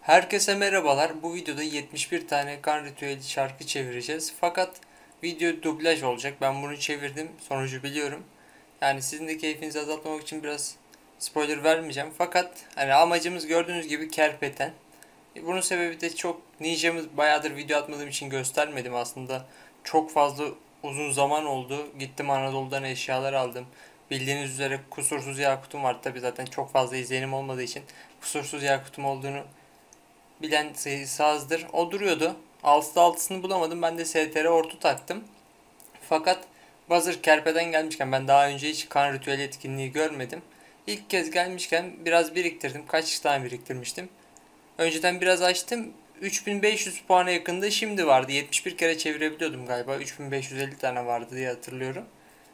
Herkese merhabalar. Bu videoda 71 tane kan ritüeli şarkı çevireceğiz. Fakat video dublaj olacak. Ben bunu çevirdim. Sonucu biliyorum. Yani sizin de keyfinizi azaltmamak için biraz spoiler vermeyeceğim. Fakat hani amacımız gördüğünüz gibi kerpeten. Bunun sebebi de çok ninjamız bayağıdır video atmadığım için göstermedim aslında. Çok fazla uzun zaman oldu. Gittim Anadolu'dan eşyalar aldım. Bildiğiniz üzere kusursuz yakutum var. Tabi zaten çok fazla izlenim olmadığı için kusursuz yakutum olduğunu bilen sayısı azdır. O duruyordu. 6'da 6'sını bulamadım. Ben de STR ortu taktım. Fakat hazır kerpeden gelmişken ben daha önce hiç kan ritüeli etkinliği görmedim. İlk kez gelmişken biraz biriktirdim. Kaç tane biriktirmiştim? Önceden biraz açtım. 3500 puana yakında şimdi vardı. 71 kere çevirebiliyordum galiba. 3550 tane vardı diye hatırlıyorum.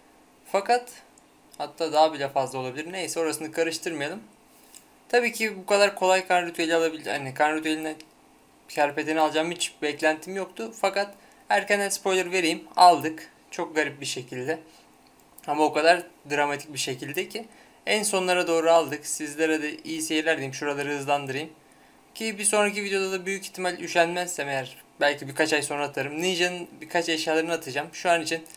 Fakat hatta daha bile fazla olabilir. Neyse orasını karıştırmayalım. Tabii ki bu kadar kolay kan ritüeli alabil, hani kan ritüelinden Kerpeten'i alacağım hiç beklentim yoktu. Fakat erkenden spoiler vereyim. Aldık. Çok garip bir şekilde. Ama o kadar dramatik bir şekilde ki. En sonlara doğru aldık. Sizlere de iyi seyirler diyeyim. Şuraları hızlandırayım. Ki bir sonraki videoda da büyük ihtimal üşenmezsem eğer belki birkaç ay sonra atarım. Ninja'nın birkaç eşyalarını atacağım. Şu an için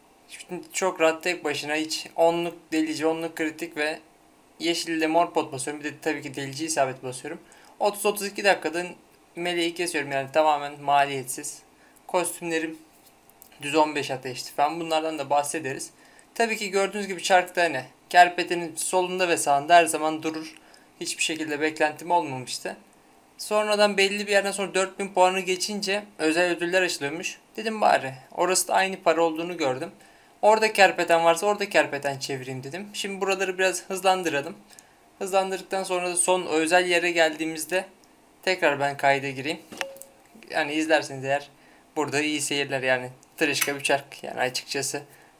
çok rahat tek başına hiç onluk delici, onluk kritik ve yeşille mor pot basıyorum. Bir de tabii ki delici isabet basıyorum. 30-32 dakikada meleği kesiyorum yani tamamen maliyetsiz. Kostümlerim düz 15 ateşti falan bunlardan da bahsederiz. Tabii ki gördüğünüz gibi çarkta ne? Kerpetenin solunda ve sağında her zaman durur. Hiçbir şekilde beklentim olmamıştı. Sonradan belli bir yerden sonra 4000 puanı geçince özel ödüller açılıyormuş. Dedim bari orası da aynı para olduğunu gördüm. Orada kerpeten varsa orada kerpeten çevireyim dedim. Şimdi buraları biraz hızlandıralım. Hızlandırdıktan sonra da son özel yere geldiğimizde tekrar ben kayda gireyim. Yani izlerseniz eğer burada iyi seyirler yani. Tırışka bir çark yani açıkçası.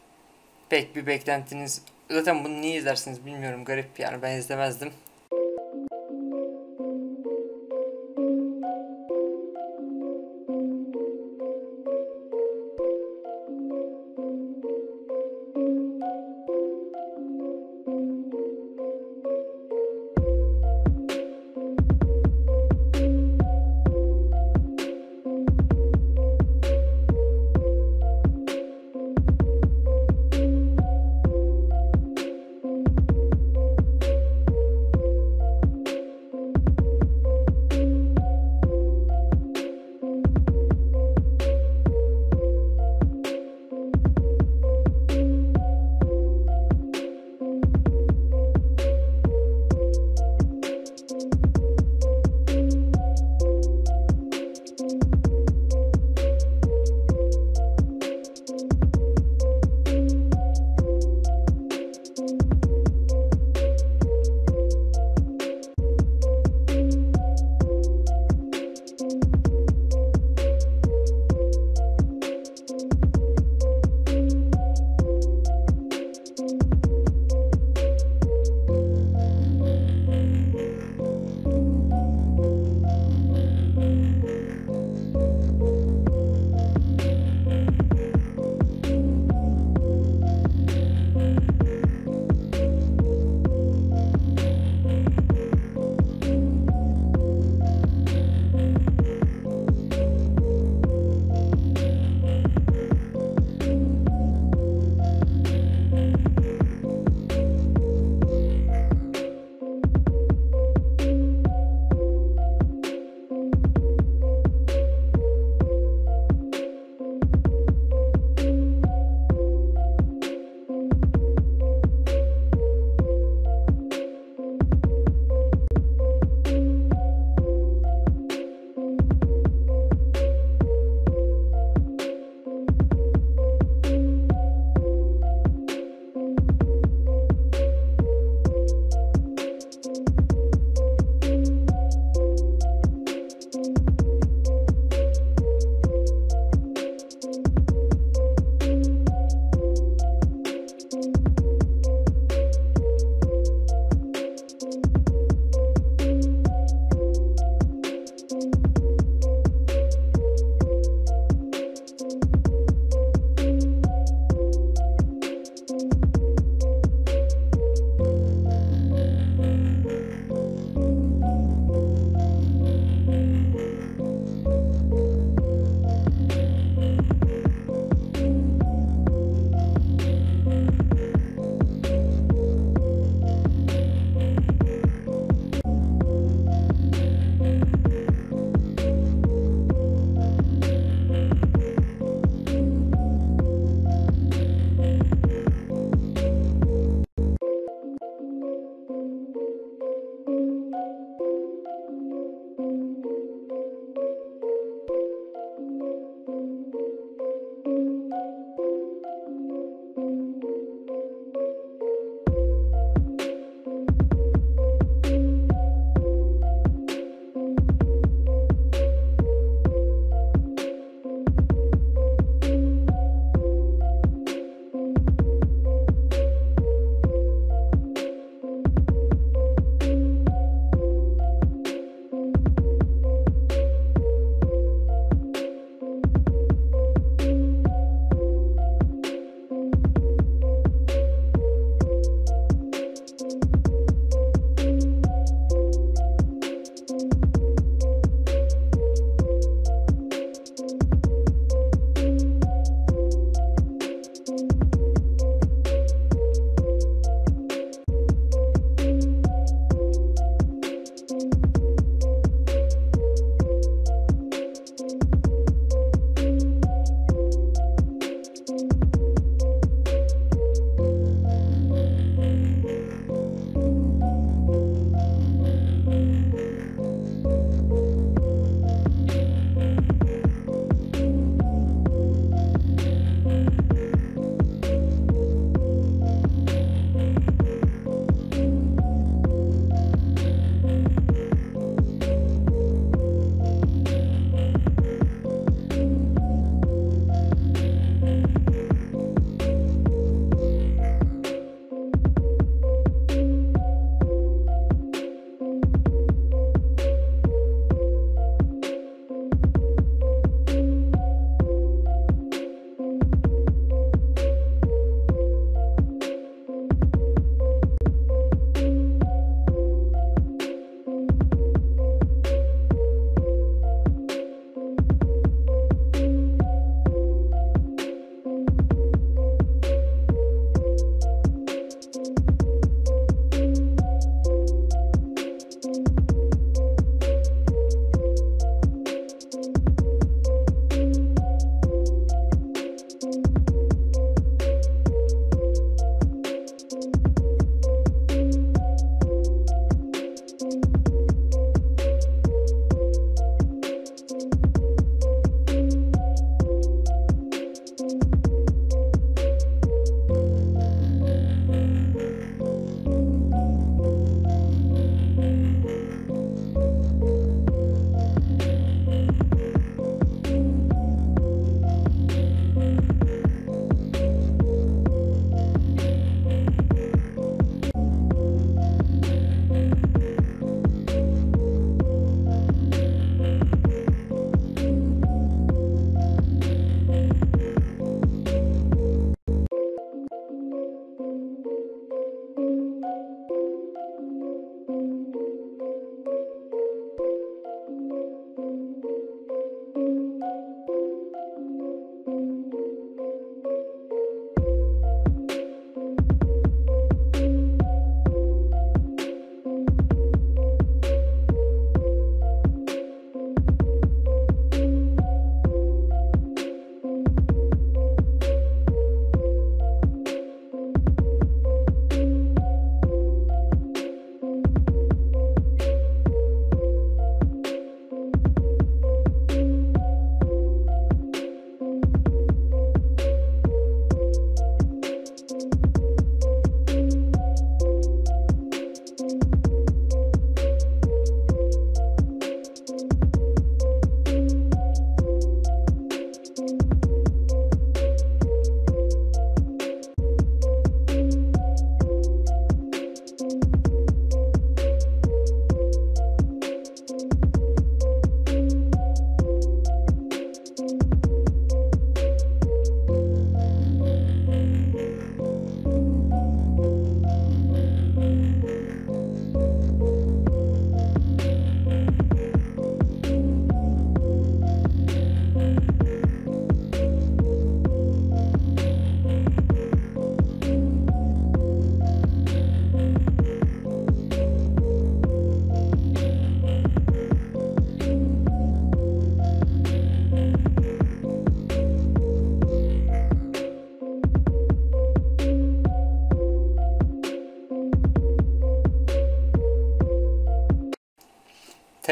Pek bir beklentiniz. Zaten bunu niye izlersiniz bilmiyorum, garip yani, ben izlemezdim.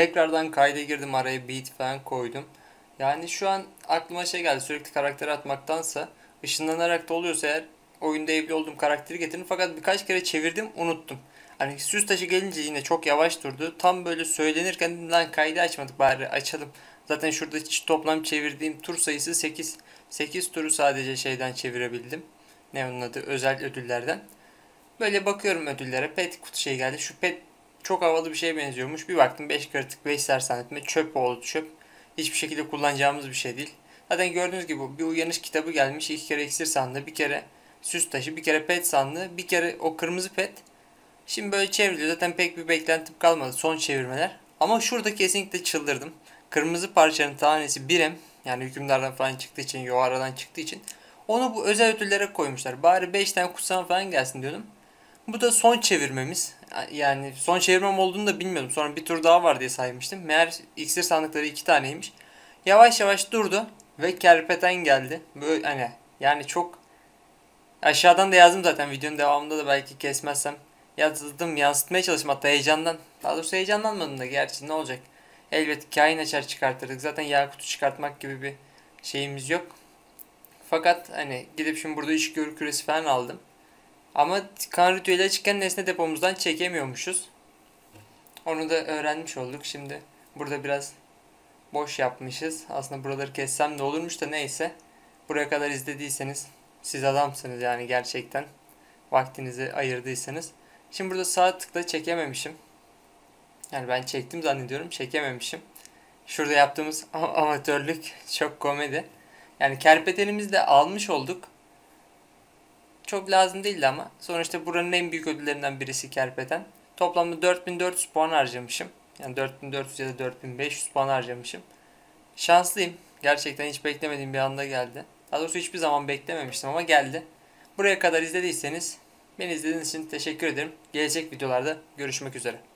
Tekrardan kayda girdim, araya beat falan koydum. Yani şu an aklıma şey geldi, sürekli karakter atmaktansa ışınlanarak da oluyorsa eğer oyunda evli olduğum karakteri getirin, fakat birkaç kere çevirdim, unuttum. Hani süs taşı gelince yine çok yavaş durdu. Tam böyle söylenirken dedim, lan kaydı açmadık, bari açalım. Zaten şurada toplam çevirdiğim tur sayısı 8. 8 turu sadece şeyden çevirebildim. Ne onun adı? Özel ödüllerden. Böyle bakıyorum ödüllere. Pet kutu şey geldi. Şu pet çok havalı bir şeye benziyormuş. Bir baktım 5 kritik 5 sersanetme. Çöp oldu, çöp. Hiçbir şekilde kullanacağımız bir şey değil. Zaten gördüğünüz gibi bir uyanış kitabı gelmiş. 2 kere iksir sandığı, bir kere süs taşı, bir kere pet sandığı, bir kere o kırmızı pet. Şimdi böyle çevriliyor. Zaten pek bir beklentim kalmadı. Son çevirmeler. Ama şurada kesinlikle çıldırdım. Kırmızı parçanın tanesi 1M. Yani hükümdardan falan çıktığı için, Yohara'dan çıktığı için. Onu bu özel ödüllere koymuşlar. Bari 5 tane kutsama falan gelsin diyordum. Bu da son çevirmemiz. Yani son çevirmem olduğunu da bilmiyordum. Sonra bir tur daha var diye saymıştım. Meğer iksir sandıkları 2 taneymiş. Yavaş yavaş durdu ve kerpeten geldi. Böyle hani yani çok aşağıdan da yazdım zaten, videonun devamında da belki kesmezsem yazdım, yansıtmaya çalıştım hatta heyecandan. Daha doğrusu heyecanlanmadım da, gerçi ne olacak. Elbet kain açar çıkartırdık. Zaten Yakut'u çıkartmak gibi bir şeyimiz yok. Fakat hani gidip şimdi burada içgörü küresi falan aldım. Ama kan ritüeli açıkken nesne depomuzdan çekemiyormuşuz. Onu da öğrenmiş olduk. Şimdi burada biraz boş yapmışız. Aslında buraları kessem de olurmuş da neyse. Buraya kadar izlediyseniz siz adamsınız yani, gerçekten. Vaktinizi ayırdıysanız. Şimdi burada sağ tıkla çekememişim. Yani ben çektim zannediyorum, çekememişim. Şurada yaptığımız amatörlük çok komedi. Yani kerpetenimizi de almış olduk. Çok lazım değildi ama. Sonuçta buranın en büyük ödüllerinden birisi kerpeten. Toplamda 4400 puan harcamışım. Yani 4400 ya da 4500 puan harcamışım. Şanslıyım. Gerçekten hiç beklemediğim bir anda geldi. Daha doğrusu hiçbir zaman beklememiştim ama geldi. Buraya kadar izlediyseniz beni izlediğiniz için teşekkür ederim. Gelecek videolarda görüşmek üzere.